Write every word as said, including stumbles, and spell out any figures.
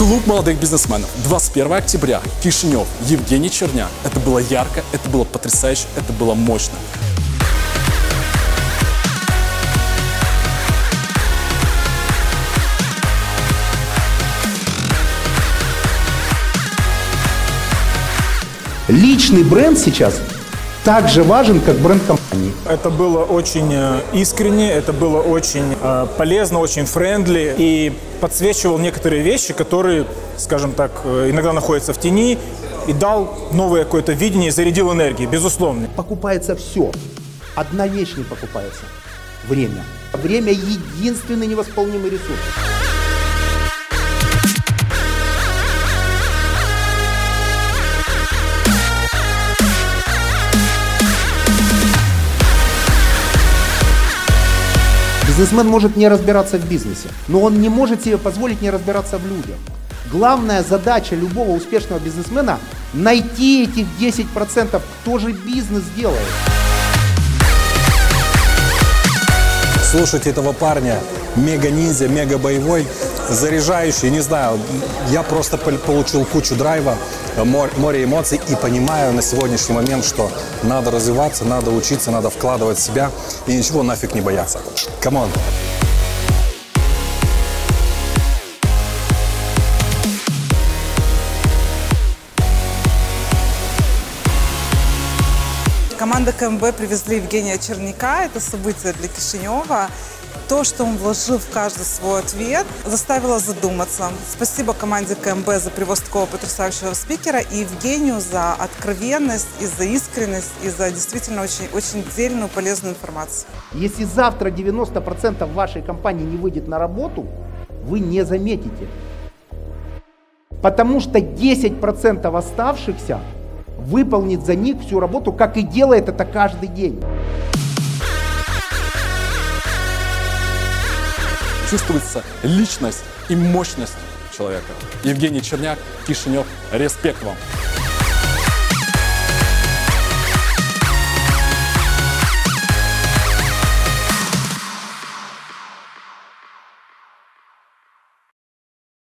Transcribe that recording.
Клуб молодых бизнесменов. двадцать первое октября. Кишинев. Евгений Черняк. Это было ярко, это было потрясающе, это было мощно. Личный бренд сейчас так же важен, как бренд компании. Это было очень искренне, это было очень э, полезно, очень френдли и подсвечивал некоторые вещи, которые, скажем так, иногда находятся в тени, и дал новое какое-то видение, зарядил энергией, безусловно. Покупается все. Одна вещь не покупается. Время. Время — единственный невосполнимый ресурс. Бизнесмен может не разбираться в бизнесе, но он не может себе позволить не разбираться в людях. Главная задача любого успешного бизнесмена – найти этих десять процентов, кто же бизнес делает. Слушайте этого парня, мега-ниндзя, мега-боевой, заряжающий, не знаю, я просто получил кучу драйва, море эмоций и понимаю на сегодняшний момент, что надо развиваться, надо учиться, надо вкладывать в себя и ничего нафиг не бояться. Камон! Команда КМБ привезли Евгения Черняка. Это событие для Кишинева. То, что он вложил в каждый свой ответ, заставило задуматься. Спасибо команде КМБ за привоз такого потрясающего спикера и Евгению за откровенность, и за искренность, и за действительно очень, очень дельную, полезную информацию. Если завтра девяносто процентов вашей компании не выйдет на работу, вы не заметите. Потому что десять процентов оставшихся выполнит за них всю работу, как и делает это каждый день. Чувствуется личность и мощность человека. Евгений Черняк, Кишинев. Респект вам!